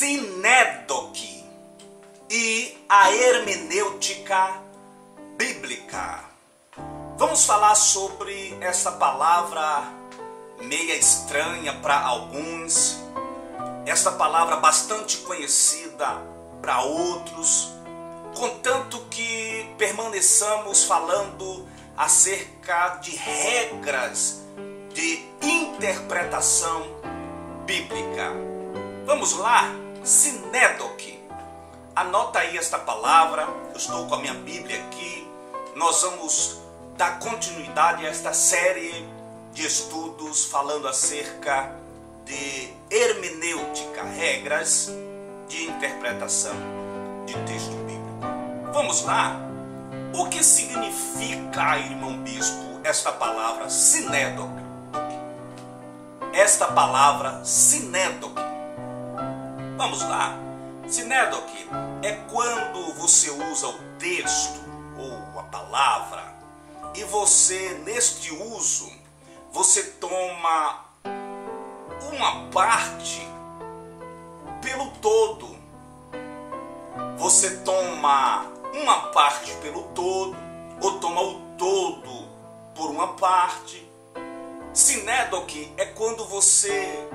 sinédoque e a hermenêutica bíblica. Vamos falar sobre essa palavra meia estranha para alguns, essa palavra bastante conhecida para outros, contanto que permaneçamos falando acerca de regras de interpretação bíblica. Vamos lá, sinédoque. Anota aí esta palavra, eu estou com a minha Bíblia aqui. Nós vamos dar continuidade a esta série de estudos falando acerca de hermenêutica, regras de interpretação de texto bíblico. Vamos lá? O que significa, irmão bispo, esta palavra sinédoque? Esta palavra sinédoque. Vamos lá. Sinédoque é quando você usa o texto ou a palavra e você, neste uso, você toma uma parte pelo todo. Você toma uma parte pelo todo ou toma o todo por uma parte. Sinédoque é quando você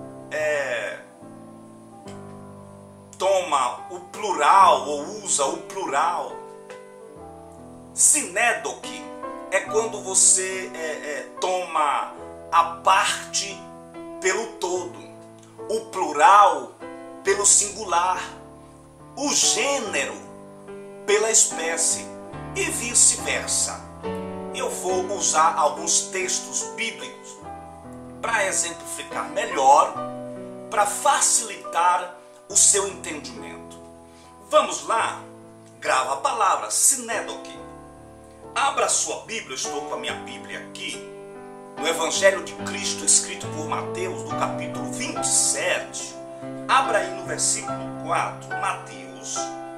toma o plural ou usa o plural. Sinédoque é quando você toma a parte pelo todo, o plural pelo singular, o gênero pela espécie e vice-versa. Eu vou usar alguns textos bíblicos para exemplificar melhor, para facilitar o seu entendimento. Vamos lá? Grava a palavra sinédoque. Abra sua Bíblia, eu estou com a minha Bíblia aqui, no Evangelho de Cristo, escrito por Mateus, do capítulo 27. Abra aí no versículo 4, Mateus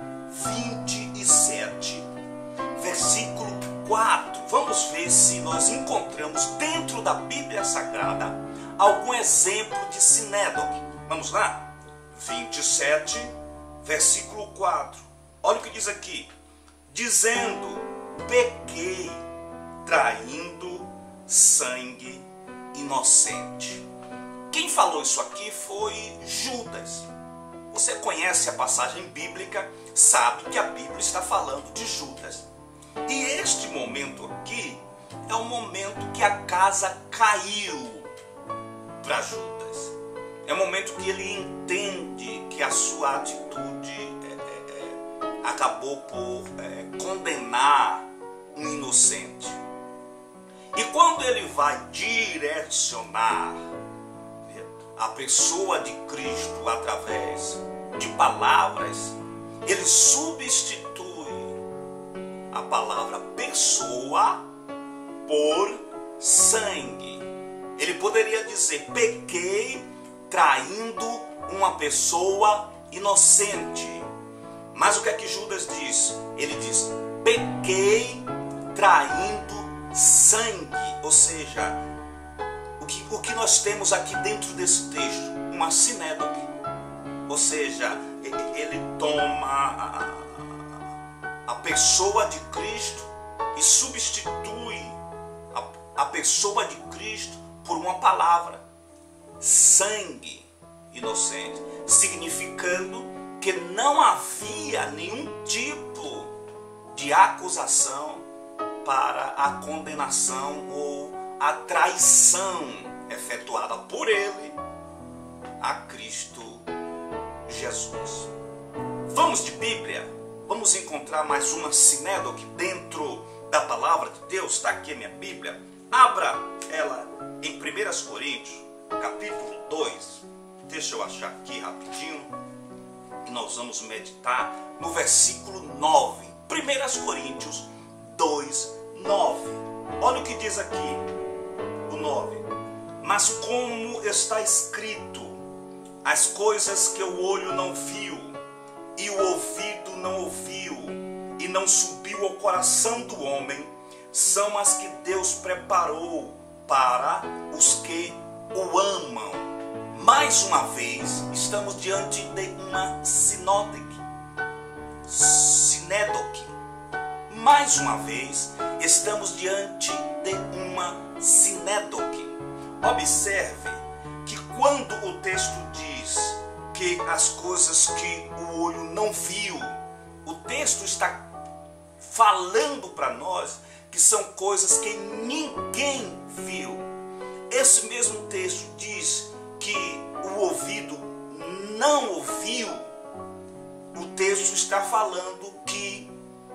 27, versículo 4. Vamos ver se nós encontramos dentro da Bíblia Sagrada algum exemplo de sinédoque. Vamos lá? 27, versículo 4. Olha o que diz aqui. Dizendo, pequei, traindo sangue inocente. Quem falou isso aqui foi Judas. Você conhece a passagem bíblica, sabe que a Bíblia está falando de Judas. E este momento aqui é o momento que a casa caiu para Judas. É o momento que ele entende que a sua atitude acabou por condenar um inocente. E quando ele vai direcionar a pessoa de Cristo através de palavras, ele substitui a palavra pessoa por sangue. Ele poderia dizer, pequei traindo uma pessoa inocente. Mas o que é que Judas diz? Ele diz, pequei traindo sangue. Ou seja, o que nós temos aqui dentro desse texto? Uma sinédoque. Ou seja, ele toma a pessoa de Cristo e substitui a pessoa de Cristo por uma palavra, sangue inocente, significando que não havia nenhum tipo de acusação para a condenação ou a traição efetuada por ele a Cristo Jesus. Vamos de Bíblia, vamos encontrar mais uma sinédoque dentro da palavra de Deus. Está aqui a minha Bíblia, abra ela em 1 Coríntios, capítulo 2, deixa eu achar aqui rapidinho, e nós vamos meditar no versículo 9, 1 Coríntios 2, 9. Olha o que diz aqui, o 9. Mas como está escrito, as coisas que o olho não viu, e o ouvido não ouviu, e não subiu ao coração do homem, são as que Deus preparou para os que o amam. Mais uma vez, estamos diante de uma sinédoque. Mais uma vez, estamos diante de uma sinédoque. Observe que quando o texto diz que as coisas que o olho não viu, o texto está falando para nós que são coisas que ninguém viu. Esse mesmo texto diz que o ouvido não ouviu. O texto está falando que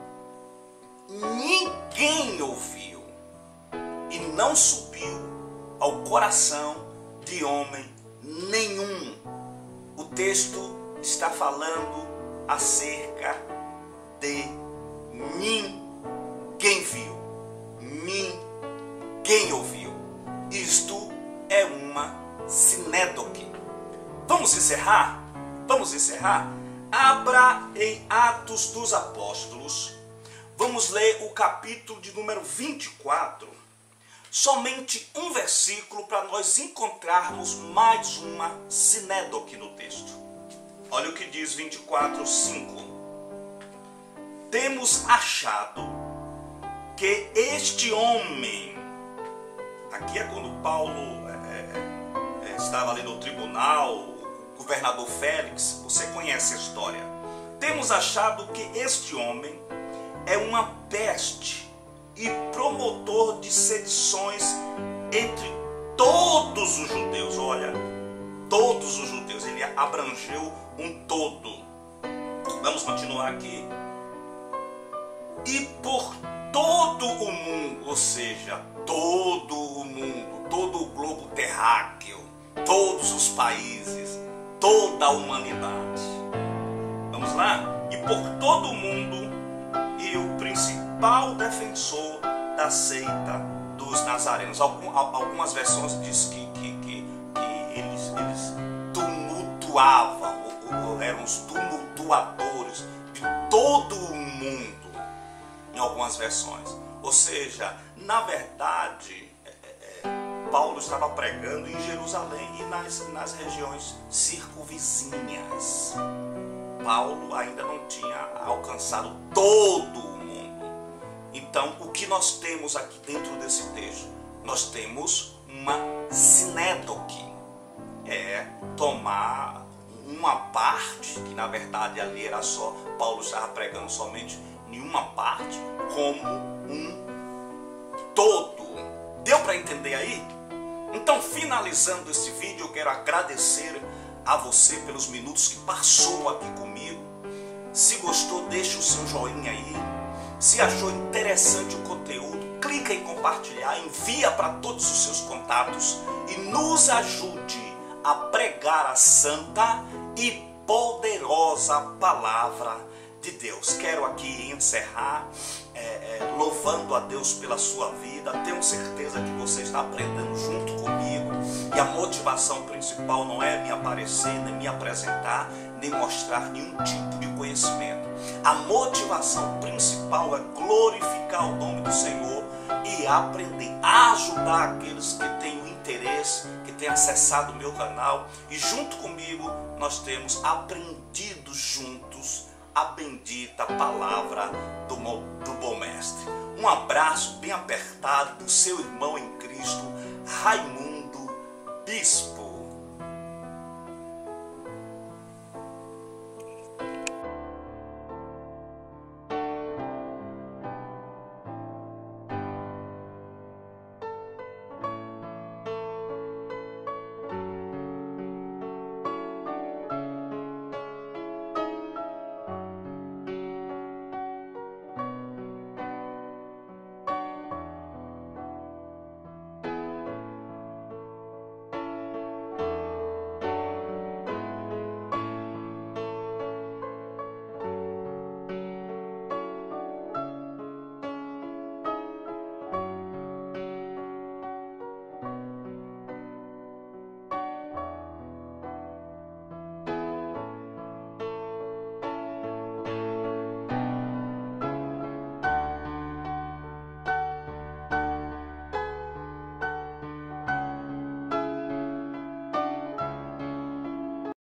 ninguém ouviu e não subiu ao coração de homem nenhum. O texto está falando acerca de ninguém viu, ninguém ouviu. Isto é uma sinédoque. Vamos encerrar? Vamos encerrar? Abra em Atos dos Apóstolos. Vamos ler o capítulo de número 24. Somente um versículo para nós encontrarmos mais uma sinédoque no texto. Olha o que diz 24:5. Temos achado que este homem, aqui é quando Paulo estava ali no tribunal, o governador Félix, você conhece a história. Temos achado que este homem é uma peste e promotor de sedições entre todos os judeus. Olha, todos os judeus, ele abrangeu um todo. Vamos continuar aqui. E por todo o mundo, ou seja, todo o mundo, todo o globo terráqueo, todos os países, toda a humanidade. Vamos lá? E por todo o mundo, e o principal defensor da seita dos nazarenos. Algumas versões diz que eles tumultuavam, ou eram os tumultuadores de todo o mundo, em algumas versões. Ou seja, na verdade, Paulo estava pregando em Jerusalém e nas regiões circunvizinhas. Paulo ainda não tinha alcançado todo o mundo. Então, o que nós temos aqui dentro desse texto? Nós temos uma sinédoque. É tomar uma parte, que na verdade ali era só, Paulo estava pregando somente em uma parte, como um todo. Deu para entender aí? Então, finalizando esse vídeo, eu quero agradecer a você pelos minutos que passou aqui comigo. Se gostou, deixa o seu joinha aí. Se achou interessante o conteúdo, clica em compartilhar, envia para todos os seus contatos e nos ajude a pregar a santa e poderosa palavra de Deus. Quero aqui encerrar louvando a Deus pela sua vida. Tenho certeza que você está aprendendo junto comigo. E a motivação principal não é me aparecer, nem me apresentar, nem mostrar nenhum tipo de conhecimento. A motivação principal é glorificar o nome do Senhor e aprender a ajudar aqueles que têm o interesse, que têm acessado o meu canal. E junto comigo nós temos aprendido juntos a bendita palavra do bom mestre. Um abraço bem apertado do seu irmão em Cristo, Raimundo Bispo.